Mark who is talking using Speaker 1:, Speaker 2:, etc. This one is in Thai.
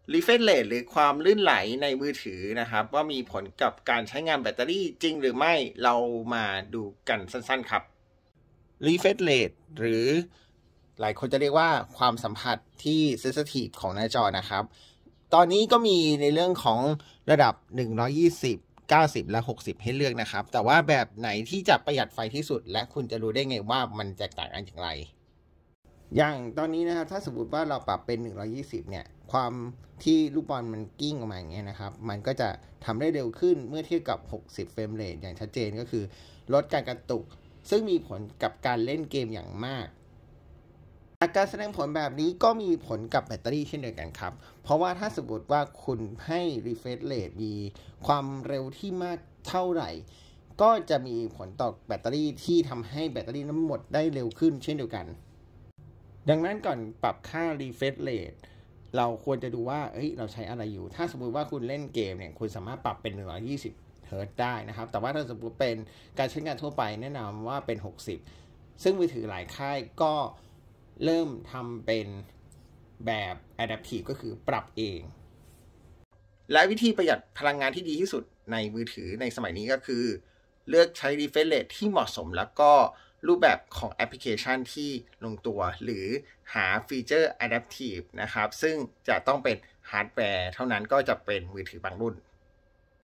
Speaker 1: refresh rate หรือความลื่นไหลในมือถือนะครับว่ามีผลกับการใช้งานแบตเตอรี่จริงหรือไม่เรามาดูกันสั้นๆครับ refresh rate หรือหลายคนจะเรียกว่าความสัมผัสที่ sensitive ของหน้าจอนะครับตอนนี้ก็มีในเรื่องของระดับ120 90และ60ให้เลือกนะครับแต่ว่าแบบไหนที่จะประหยัดไฟที่สุดและคุณจะรู้ได้ไงว่ามันแตกต่างกันอย่างไรอย่างตอนนี้นะครับถ้าสมมติว่าเราปรับเป็น120เนี่ยความที่ลูกบอลมันกิ้งออกมาอย่างเงี้ยนะครับมันก็จะทำได้เร็วขึ้นเมื่อเทียบกับ60เฟรมเรทอย่างชัดเจนก็คือลดการกระตุกซึ่งมีผลกับการเล่นเกมอย่างมากการแสดงผลแบบนี้ก็มีผลกับแบตเตอรี่เช่นเดียวกันครับเพราะว่าถ้าสมมติว่าคุณให้ refresh rate มีความเร็วที่มากเท่าไหร่ก็จะมีผลต่อแบตเตอรี่ที่ทำให้แบตเตอรี่นั้นหมดได้เร็วขึ้นเช่นเดียวกันดังนั้นก่อนปรับค่า refresh rate เราควรจะดูว่าเราใช้อะไรอยู่ถ้าสมมุติว่าคุณเล่นเกมเนี่ยคุณสามารถปรับเป็น120เฮิร์ตซ์ได้นะครับแต่ว่าถ้าสมมติเป็นการใช้งานทั่วไปแนะนำว่าเป็น60ซึ่งมือถือหลายค่ายก็เริ่มทำเป็นแบบ adaptive ก็คือปรับเองและวิธีประหยัดพลังงานที่ดีที่สุดในมือถือในสมัยนี้ก็คือเลือกใช้ refresh rate ที่เหมาะสมแล้วก็รูปแบบของแอปพลิเคชันที่ลงตัวหรือหาฟีเจอร์ adaptive นะครับซึ่งจะต้องเป็นฮาร์ดแวร์เท่านั้นก็จะเป็นมือถือบางรุ่น